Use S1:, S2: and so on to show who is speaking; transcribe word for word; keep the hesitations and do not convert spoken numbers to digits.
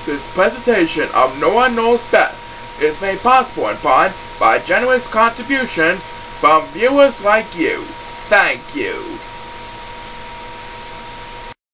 S1: This presentation of No One Knows Best is made possible in part by generous contributions from viewers like you. Thank you.